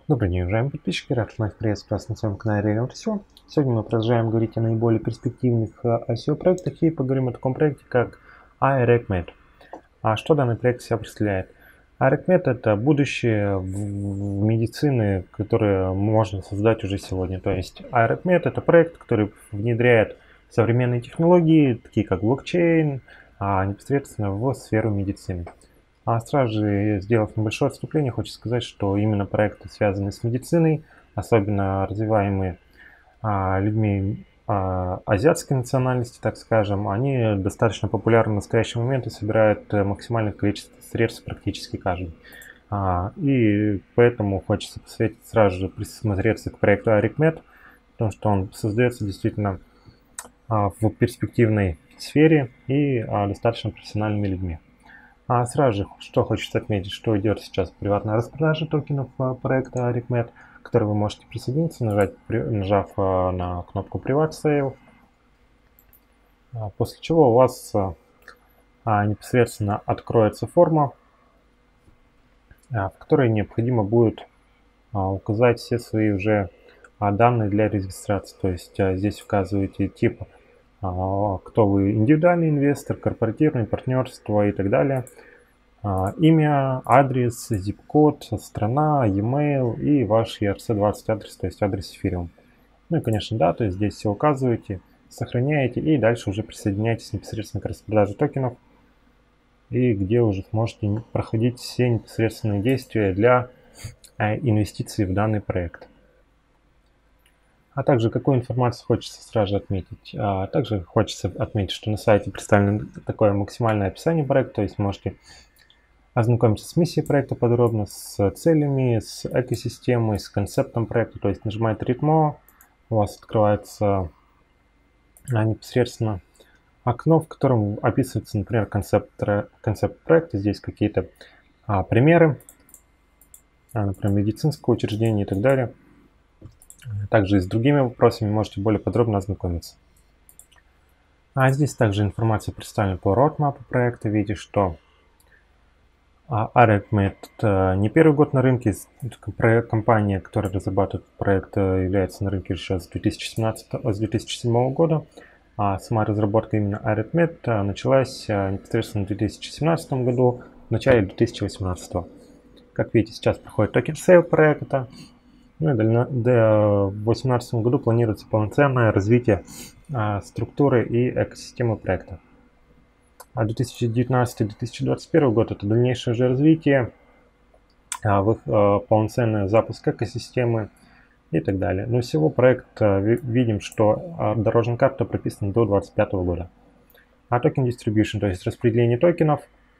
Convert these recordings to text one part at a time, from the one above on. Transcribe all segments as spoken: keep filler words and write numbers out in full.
Добрый день, уважаемые подписчики, рад вновь приветствовать вас на своем канале Real эс и о. Сегодня мы продолжаем говорить о наиболее перспективных эс и о-проектах и поговорим о таком проекте, как iRecmed. А что данный проект себя представляет? iRecmed – это будущее в медицины, которое можно создать уже сегодня. То есть iRecmed – это проект, который внедряет современные технологии, такие как блокчейн, непосредственно в сферу медицины. А сразу же, сделав небольшое отступление, хочу сказать, что именно проекты, связанные с медициной, особенно развиваемые а, людьми а, азиатской национальности, так скажем, они достаточно популярны в настоящий момент и собирают максимальное количество средств практически каждый. А, и поэтому хочется посоветовать сразу же присмотреться к проекту iRecmed, потому что он создается действительно а, в перспективной сфере и а, достаточно профессиональными людьми. А сразу же, что хочется отметить, что идет сейчас приватная распродажа токенов проекта iRecmed, к которой вы можете присоединиться, нажать, нажав на кнопку Private Sale, после чего у вас непосредственно откроется форма, в которой необходимо будет указать все свои уже данные для регистрации. То есть здесь указываете тип, кто вы: индивидуальный инвестор, корпоративное партнерство и так далее. Имя, адрес, zip-код, страна, e-mail и ваш и ар си двадцать адрес, то есть адрес Ethereum. Ну и, конечно, да, то есть здесь все указываете, сохраняете и дальше уже присоединяетесь непосредственно к распродаже токенов, и где уже сможете проходить все непосредственные действия для инвестиций в данный проект. А также какую информацию хочется сразу же отметить? А также хочется отметить, что на сайте представлено такое максимальное описание проекта, то есть можете ознакомиться с миссией проекта подробно, с целями, с экосистемой, с концептом проекта. То есть нажимаете Read More, у вас открывается непосредственно окно, в котором описывается, например, концепт, концепт проекта. Здесь какие-то а, примеры, а, например, медицинского учреждения и так далее. Также и с другими вопросами можете более подробно ознакомиться. А здесь также информация представлена по roadmap проекта. Видите, что iRecmed не первый год на рынке. Компания, которая разрабатывает проект, является на рынке еще с две тысячи семнадцатого, с две тысячи седьмого года. А сама разработка именно iRecmed началась непосредственно в две тысячи семнадцатом году, в начале две тысячи восемнадцатого. Как видите, сейчас проходит токен сейл проекта. Ну и до две тысячи восемнадцатом году планируется полноценное развитие а, структуры и экосистемы проекта. А две тысячи девятнадцатый — две тысячи двадцать первый год — это дальнейшее уже развитие, а, в, а, полноценный запуск экосистемы и так далее. Но всего проект а, видим, что а, дорожная карта прописана до две тысячи двадцать пятого года. А токен distribution, то есть распределение токенов.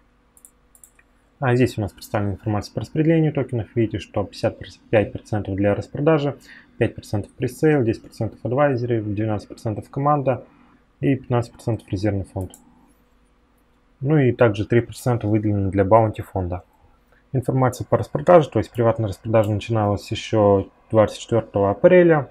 А здесь у нас представлена информация по распределению токенов. Видите, что пятьдесят пять процентов для распродажи, пять процентов пресейл, десять процентов адвайзеры, двенадцать процентов команда и пятнадцать процентов резервный фонд. Ну и также три процента выделены для баунти фонда. Информация по распродаже, то есть приватная распродажа начиналась еще двадцать четвёртого апреля.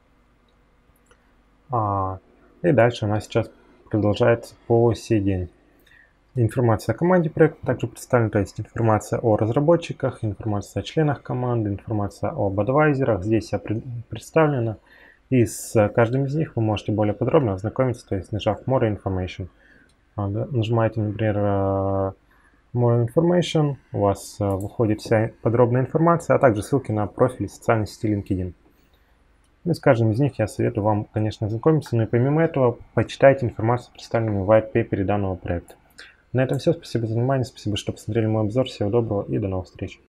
А, и дальше она сейчас продолжается по сей день. Информация о команде проекта также представлена, то есть информация о разработчиках, информация о членах команды, информация об адвайзерах здесь представлена. И с каждым из них вы можете более подробно ознакомиться, то есть нажав More Information. Нажимаете, например, More Information, у вас выходит вся подробная информация, а также ссылки на профили социальной сети LinkedIn. И с каждым из них я советую вам, конечно, ознакомиться, но и помимо этого почитайте информацию, представленную в white paper данного проекта. На этом все. Спасибо за внимание, спасибо, что посмотрели мой обзор. Всего доброго и до новых встреч.